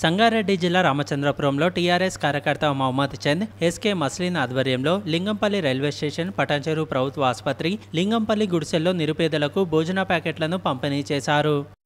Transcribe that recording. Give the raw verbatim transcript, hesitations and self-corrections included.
సంగారెడ్డి జిల్లా రామచంద్రపురంలో టీఆర్ఎస్ కార్యకర్త Mohammed Chand, SK muslin ఆధ్వర్యంలో లింగంపల్లి రైల్వే స్టేషన్, పటాన్చెరు ప్రభుత్వ ఆసుపత్రి, లింగంపల్లి గుడిసెల్లో నిరుపేదలకు భోజన ప్యాకెట్లను పంపిణీ చేశారు.